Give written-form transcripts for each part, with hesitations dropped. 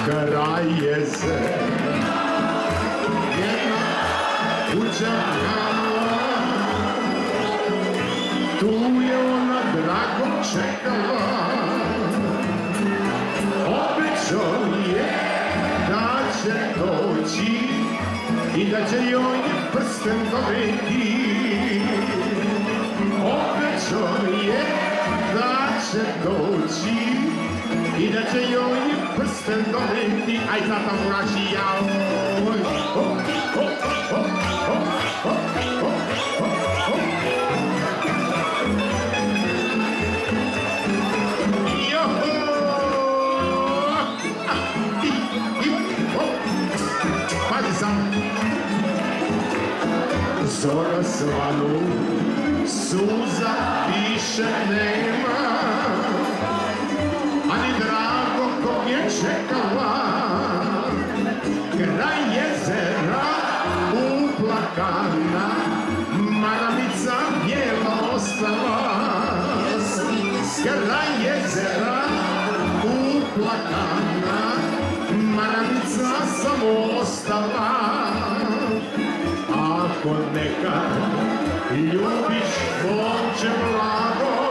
kraj jezera, jedna kuća mala, tu je ona drago čekala, obećao je da će doći i da će joj prsten doneti. Obećao je da će doći i da će joj prsten doneti. Aj tata muraši jao. Pazi sam. Zora svanu, suza više nema, ani drago kog je čekala. Kraj jezera uplakana, maramica bijela ostala. Kraj jezera uplakana, maramica samo ostala. Ako nekad ljubiš momče mlado,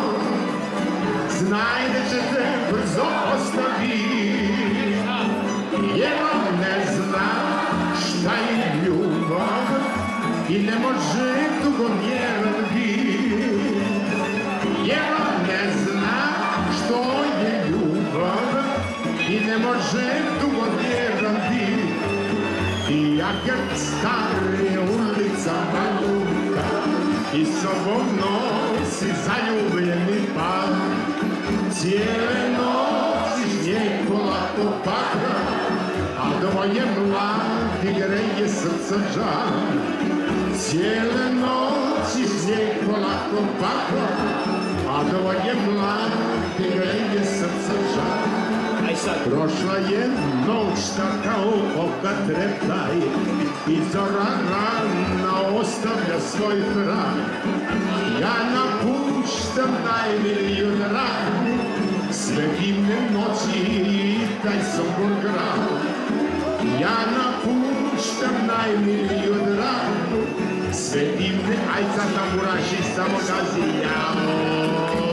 znaj da će te brzo ostaviti, jer on ne zna šta je ljubav i ne može dugo vjerovati. Jer on ne zna što je ljubav i ne može dugo vjerovati. I jak stari ulicama luta i sobom nosi zaljubljeni par, cijele noći snijeg polako pada, a dvoje mladi greje srca žar. Cijele noći snijeg polako pada, a dvoje mladi greje srca žar. Prošla je noć kao oka treptaj i zora rana ostavlja svoj trag. Ja napuštam najmiliju dragu, sve dimne noći i taj Sombor grad. Ja napuštam najmiliju dragu, sve dimne, aj sad tamburaši samo gazi jao.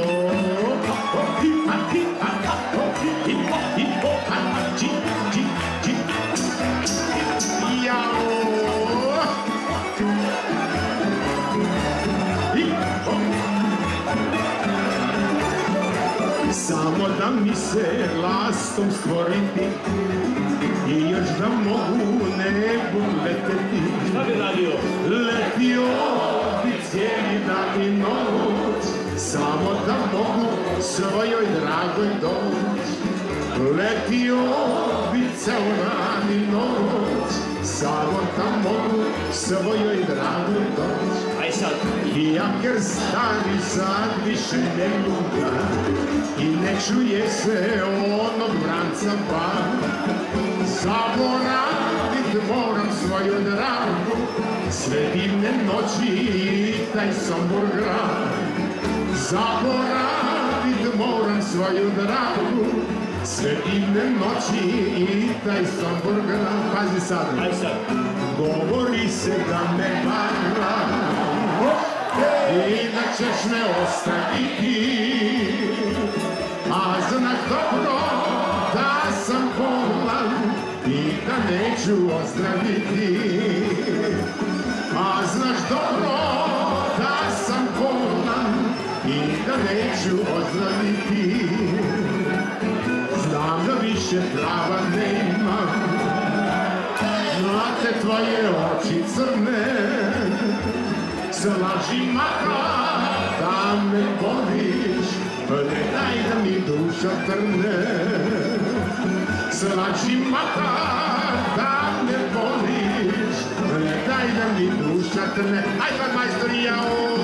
Samo da mi se lastom stvoriti i još da mogu nebu leteti. Šta bi radio? Letio bi cijeli dan i noć, samo da mogu svojoj dragoj doć. Letio bi ceo dan i noć, samo da mogu svojoj dragoj doć. Aj sad. Iako stari sad više ne luga i ne čuje se onog vranca bar, zaboravit moram svoju dragu, sve divne noći i taj Sombor grad. Zaboravit moram svoju dragu, sve divne noći i taj Sombor grad. Pazi sad. Aj sad. Govori se da me vara i da ćeš me ostaviti, a znaš dobro da sam bolan i da neću ozdraviti. A znaš dobro da sam bolan i da neću ozdraviti. Znam da više prava nemam, znate tvoje oči crne, slaži makar da me voliš, ne daj da mi duša trne. Slaži makar da me voliš, ne daj da mi duša trne. Aj sad majstori, jao!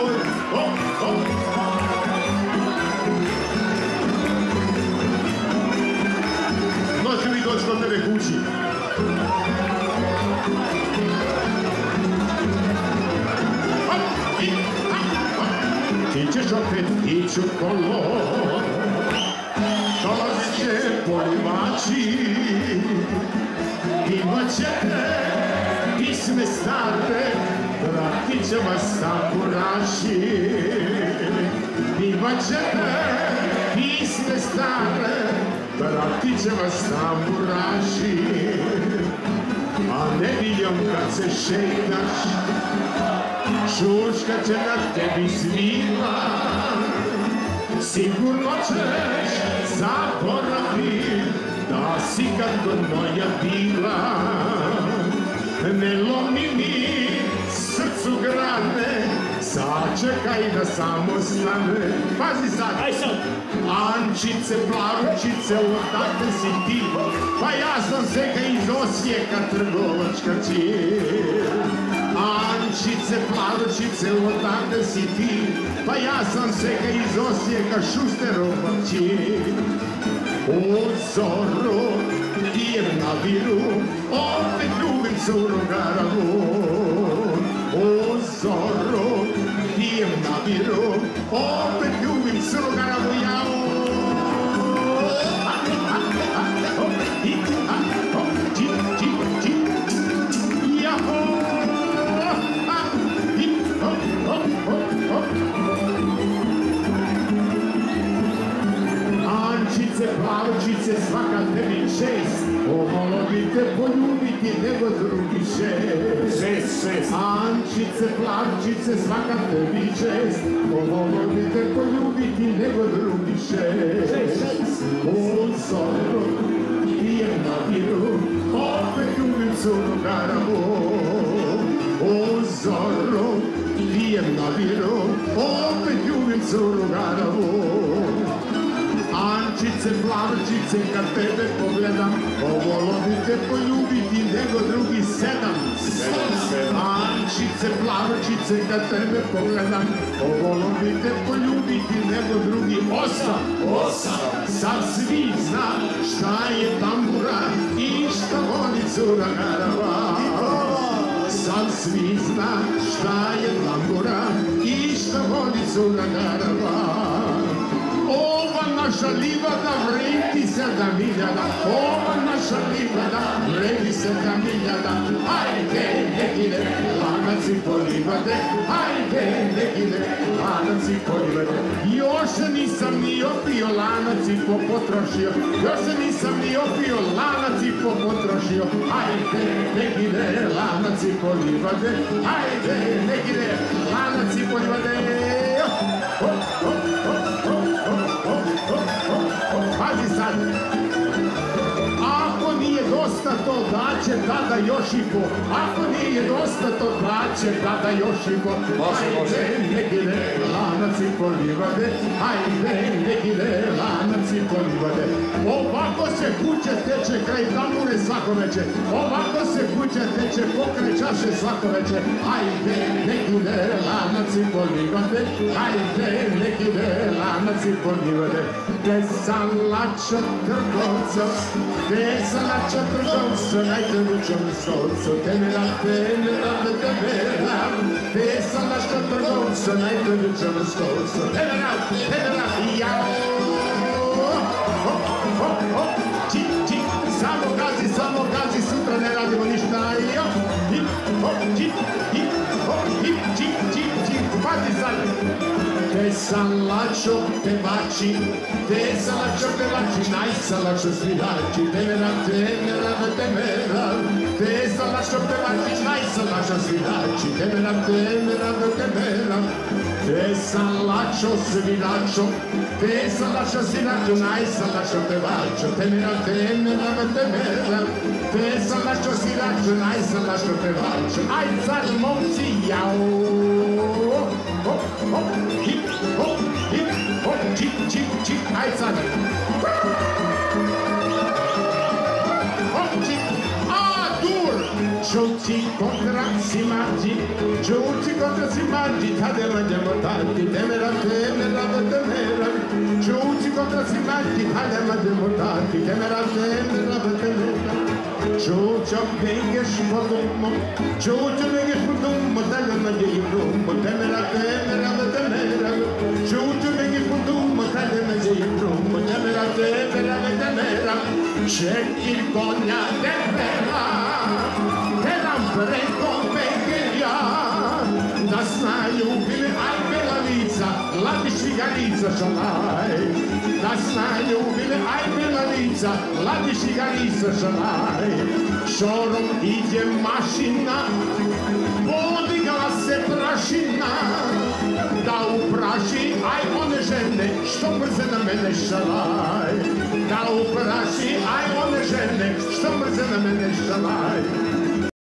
Noći mi doći do tebe kući. Ti ćeš opet ići u kolo, dolazit će polimači, imat ćete pisme stare, vratit će vas tamburaši. Imat ćete pisme stare, vratit će vas tamburaši. A nedeljom kad se šetaš, šuška će na tebi sviva. Sigurno ćeš zaboraviti da si kad kod moja bila. Ne lomi mi srcu grane, sačekaj da samo stane. Pazi sad! Aj sad! Ančice, plavučice, odakle si ti? Pa ja sam Zeka iz Osijeka, trgovačka čir. Ančice, plavučice, odakle si ti? Pa ja sam Zeka iz Osijeka, Šusterova čir. U zoru idem na viru, opet ljubim curu Garavu. U zoru idem na viru, opet ljubim curu Garavu. Ančice, plavčice, svaka tebi šest, ovolite poljubiti nego drugi šest. Ančice, plavčice, svaka tebi šest, ovolite poljubiti nego drugi šest. U zoru idem na viru, opet ljubim curu Garavu. U zoru idem na viru, opet ljubim curu Garavu. Ančice, plavčice, kad tebe pogledam, ovolodi te poljubiti nego drugi sedam. Ančice, plavčice, kad tebe pogledam, ovolodi te poljubiti nego drugi osam. Sad svi zna šta je tambura i šta voli cura Garava. Sad svi zna šta je tambura i šta voli cura Garava. Ova naša livada vredi 7.000, ova naša livada vredi 7.000. Hajde, nekine, lanac i polivade, hajde, nekine, lanac i polivade. Još se nisam ni opio, lanac i potrošio, još se nisam ni opio, lanac i potrošio. Hajde, nekine, lanac i polivade, hajde, nekine, lanac i polivade. Pazi sad, ako nije dosta to daće, tada još i po. Ako nije dosta to daće, tada još i po. Hajde, nekine, lanac i polivade, hajde, nekine, lanac i polivade. Ovako se kuća teče kraj tambure svako veče, ovako se kuća teče pokraj čaše svako veče. Hajde, nekine, lanac i polivade, hajde, nekine, lanac i polivade. Gde sam lača trgovca, gde sam lača trgovca, najte ručom stolcu, temera, temera, temera. Gde sam lača trgovca, najte ručom stolcu, temera, temera, jao. Hop, hop, čik, čik, samo gazi, sutra ne radimo ništa, jo. Hip, hop, čik, hip, hop, hip, čik, čik, čik, pazi sad. Te sam lačo pevači, te sam lačo pevači, najsalačo svidači, temera, temera, temera. Te sam lačo pevači, najsalačo svidači, temera, temera, temera. Te sam lačo svidačo, te sam lačo svidačo, najsalačo pevačo, temera, temera, temera. Te sam lačo svidačo, najsalačo pevačo, aj sad momci, jao. Hop, hop, hip, hop, čik, čik, čik, aj sad. Hop, čik, a dur. Čuci kontra simađi, čuci kontra simađi, tada mađemo tati, temera, temera, temera. Čuci kontra simađi, tada mađemo tati, temera, temera, temera. Čučo bengeš po dumu, čučo bengeš po dumu, tada mađemo dumu, temera, temera, temera. Čučo bengeš po dumu, tada mađemo dumu, temera, temera, temera. četiri konja debela, pedam preko pegelja, da znaju bile aj bela lica, ladiši ga lica šalaj. Da znaju bile aj bela lica, ladiši ga lica šalaj. Šorom ide mašina, podigla se prašina, da upraši aj one žene što mrze na mene šalaj. Da upraši aj one žene što mrze na mene šalaj.